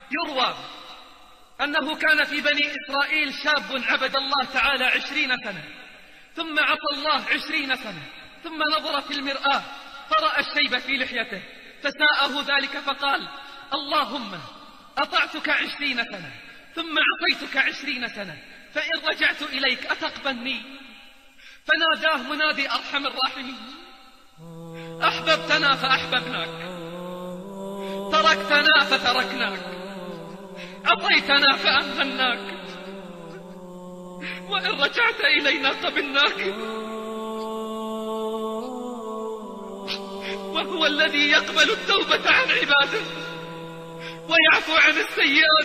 يروى أنه كان في بني إسرائيل شاب عبد الله تعالى 20 سنة، ثم عصى الله 20 سنة، ثم نظر في المرآة فرأى الشيب في لحيته، فساءه ذلك فقال: اللهم أطعتك 20 سنة ثم عصيتك 20 سنة، فإن رجعت إليك أتقبلني؟ فناداه منادي أرحم الراحمين: أحببتنا فأحببناك، تركتنا فتركناك، عصيتنا فأمهلناك، وإن رجعت إلينا قبلناك. وهو الذي يقبل التوبة عن عباده ويعفو عن السيئات،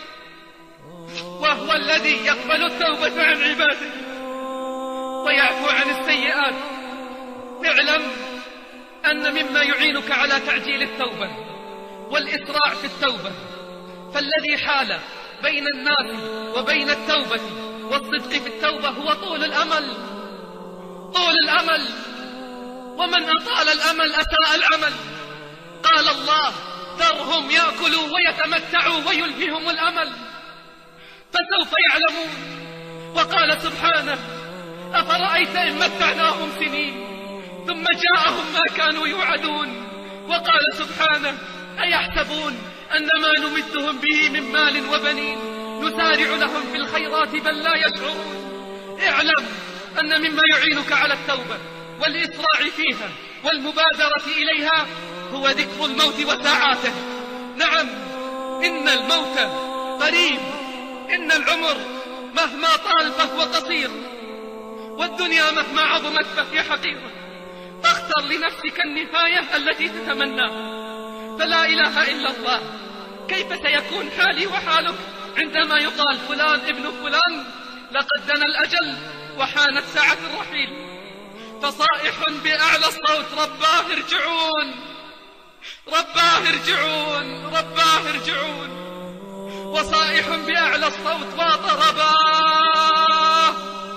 وهو الذي يقبل التوبة عن عباده ويعفو عن السيئات. اعلم أن مما يعينك على تعجيل التوبة والإسراع في التوبة، فالذي حال بين الناس وبين التوبة والصدق في التوبة هو طول الأمل. طول الأمل، ومن أطال الأمل أساء العمل. قال الله: ذرهم يأكلوا ويتمتعوا ويلههم الأمل فسوف يعلمون. وقال سبحانه: أفرأيت إن متعناهم سنين ثم جاءهم ما كانوا يوعدون. وقال سبحانه: أيحسبون أن ما نمدهم به من مال وبنين نسارع لهم في الخيرات بل لا يشعرون. اعلم أن مما يعينك على التوبة والإسراع فيها والمبادرة إليها هو ذكر الموت وساعاته. نعم، إن الموت قريب، إن العمر مهما طال فهو قصير، والدنيا مهما عظمت فهي حقيرة. فاختر لنفسك النهاية التي تتمناها، فلا إله إلا الله. كيف سيكون حالي وحالك عندما يقال فلان ابن فلان لقد دنا الأجل وحانت ساعة الرحيل؟ فصائح بأعلى الصوت: رباه ارجعون، رباه ارجعون، رباه ارجعون. وصائح بأعلى الصوت: وطرباه،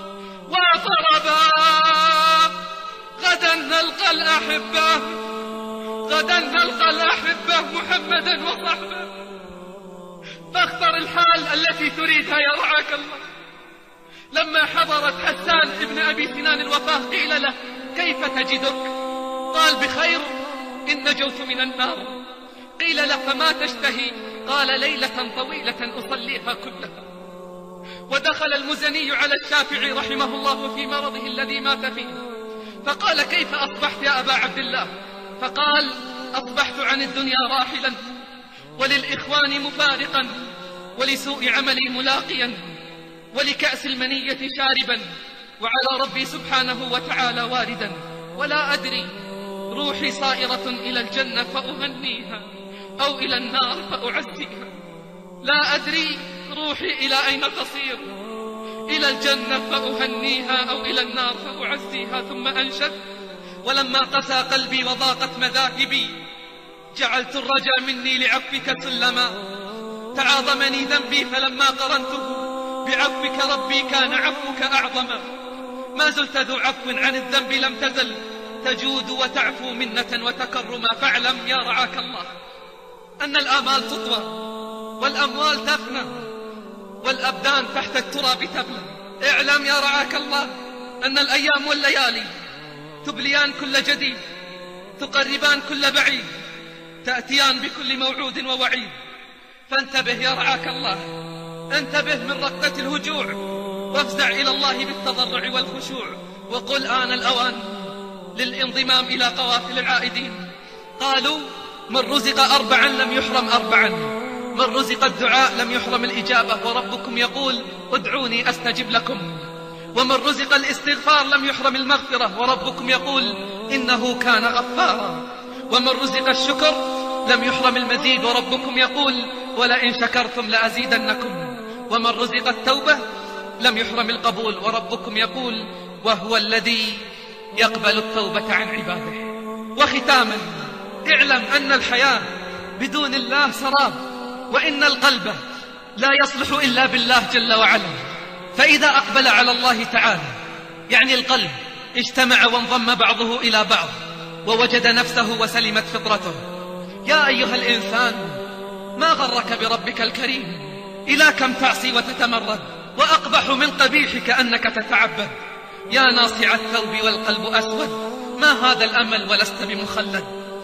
وطرباه، غدا نلقى الأحبة، غدا نلقى الأحبة محمدا وصحبه. فاختر الحال التي تريدها يرعاك الله. لما حضرت حسان ابن أبي سنان الوفاة قيل له: كيف تجدك؟ قال: بخير، إن نجوت من النار. قيل له: فما تشتهي؟ قال: ليلة طويلة أصليها كلها. ودخل المزني على الشافعي رحمه الله في مرضه الذي مات فيه، فقال: كيف أصبحت يا أبا عبد الله؟ فقال: أصبحت عن الدنيا راحلا، وللإخوان مفارقا، ولسوء عملي ملاقيا، ولكأس المنية شاربا، وعلى ربي سبحانه وتعالى واردا، ولا أدري روحي صائرة إلى الجنة فأهنيها أو إلى النار فأعزيها. لا أدري روحي إلى أين تصير، إلى الجنة فأهنيها أو إلى النار فأعزيها. ثم أنشد: ولما قسى قلبي وضاقت مذاهبي جعلت الرجا مني لعفوك سلما. تعاظمني ذنبي فلما قرنته بعفوك ربي كان عفوك أعظما. ما زلت ذو عفو عن الذنب لم تزل تجود وتعفو منة وتكرما. فاعلم يا رعاك الله أن الآمال تطوى والأموال تفنى والأبدان تحت التراب تبلى. اعلم يا رعاك الله أن الأيام والليالي تبليان كل جديد، تقربان كل بعيد، تأتيان بكل موعود ووعيد. فانتبه يا رعاك الله، انتبه من رقة الهجوع، وافزع إلى الله بالتضرع والخشوع، وقل آن الأوان للانضمام إلى قوافل العائدين. قالوا: من رزق 4 لم يحرم 4، من رزق الدعاء لم يحرم الإجابة، وربكم يقول: ادعوني أستجب لكم. ومن رزق الاستغفار لم يحرم المغفرة، وربكم يقول: إنه كان غفارا. ومن رزق الشكر لم يحرم المزيد، وربكم يقول: ولئن شكرتم لأزيدنكم. ومن رزق التوبة لم يحرم القبول، وربكم يقول: وهو الذي يقبل التوبة عن عباده. وختاما، اعلم أن الحياة بدون الله سراب، وإن القلب لا يصلح إلا بالله جل وعلا. فإذا أقبل على الله تعالى يعني القلب اجتمع وانضم بعضه إلى بعض ووجد نفسه وسلمت فطرته. يا أيها الإنسان ما غرك بربك الكريم؟ إلى كم تعصي وتتمرد؟ وأقبح من قبيحك أنك تتعبد. يا ناصع الثوب والقلب أسود، ما هذا الأمل ولست بمخلد؟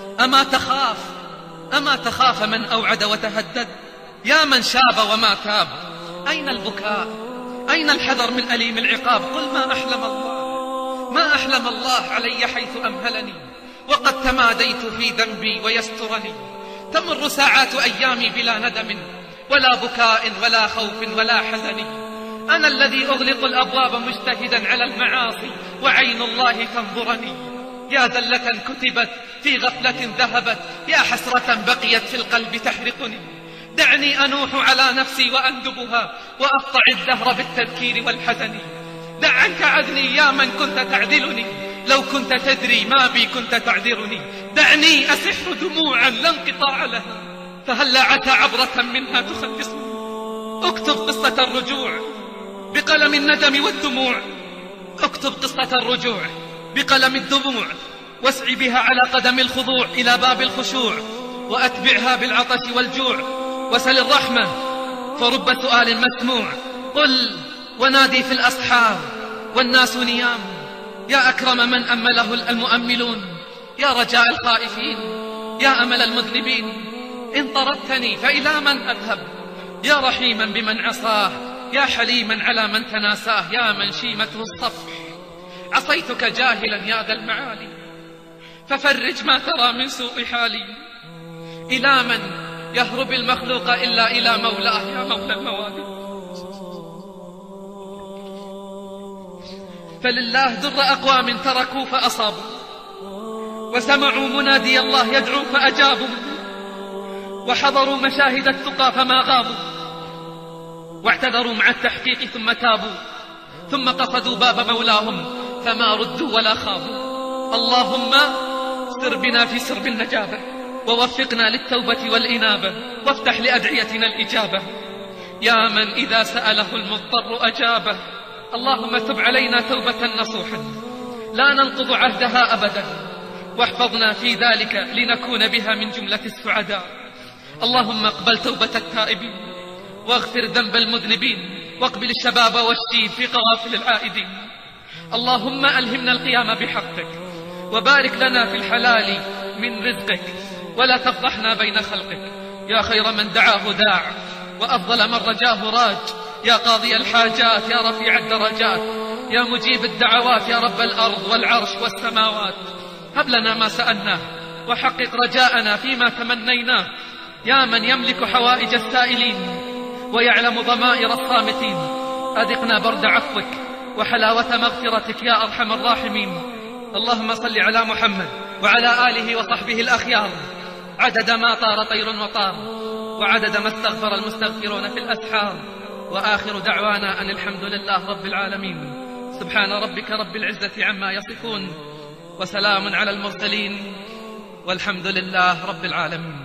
أما تخاف من أوعد وتهدد؟ يا من شاب وما تاب، أين البكاء؟ أين الحذر من أليم العقاب؟ قل ما أحلم الله علي حيث أمهلني، وقد تماديت في ذنبي ويسترني. تمر ساعات أيامي بلا ندم ولا بكاء ولا خوف ولا حزن. أنا الذي أغلق الأبواب مجتهدا على المعاصي وعين الله تنظرني. يا ذلة كتبت في غفلة ذهبت، يا حسرة بقيت في القلب تحرقني. دعني أنوح على نفسي وأندبها وأقطع الدهر بالتذكير والحزن. دع عنك عدني يا من كنت تعدلني، لو كنت تدري ما بي كنت تعذرني. دعني أسح دموعا لا انقطاع لها، فهل عتى عبرة منها تخلصني. اكتب قصة الرجوع بقلم الندم والدموع، اكتب قصة الرجوع بقلم الدموع، واسعي بها على قدم الخضوع إلى باب الخشوع، وأتبعها بالعطش والجوع، وسل الرحمة فرب سؤال مسموع. قل ونادي في الأسحار والناس نيام، يا أكرم من أمله المؤملون، يا رجاء الخائفين، يا أمل المذنبين. إن طردتني فإلى من أذهب؟ يا رحيما بمن عصاه، يا حليما على من تناساه، يا من شيمته الصفح. عصيتك جاهلا يا ذا المعالي، ففرج ما ترى من سوء حالي. إلى من يهرب المخلوق إلا إلى مولاه، يا مولى الموالي. فلله در أقوام تركوا فأصابوا، وسمعوا منادي الله يدعو فأجابوا، وحضروا مشاهد التقى فما غابوا، واعتذروا مع التحقيق ثم تابوا، ثم قصدوا باب مولاهم فما ردوا ولا خابوا. اللهم سر بنا في سرب النجابة، ووفقنا للتوبة والإنابة، وافتح لأدعيتنا الإجابة. يا من إذا سأله المضطر أجابه، اللهم تب علينا توبة نصوحا لا ننقض عهدها أبدا، واحفظنا في ذلك لنكون بها من جملة السعداء. اللهم اقبل توبة التائبين، واغفر ذنب المذنبين، واقبل الشباب والشيب في قوافل العائدين. اللهم ألهمنا القيام بحقك، وبارك لنا في الحلال من رزقك، ولا تفضحنا بين خلقك. يا خير من دعاه داع، وأفضل من رجاه راج، يا قاضي الحاجات، يا رفيع الدرجات، يا مجيب الدعوات، يا رب الأرض والعرش والسماوات. هب لنا ما سألناه، وحقق رجاءنا فيما تمنيناه. يا من يملك حوائج السائلين، ويعلم ضمائر الصامتين، أذقنا برد عفوك وحلاوة مغفرتك يا أرحم الراحمين. اللهم صل على محمد وعلى آله وصحبه الأخيار، عدد ما طار طير وطار، وعدد ما استغفر المستغفرون في الأسحار. وآخر دعوانا أن الحمد لله رب العالمين. سبحان ربك رب العزة عما يصفون، وسلام على المرسلين، والحمد لله رب العالمين.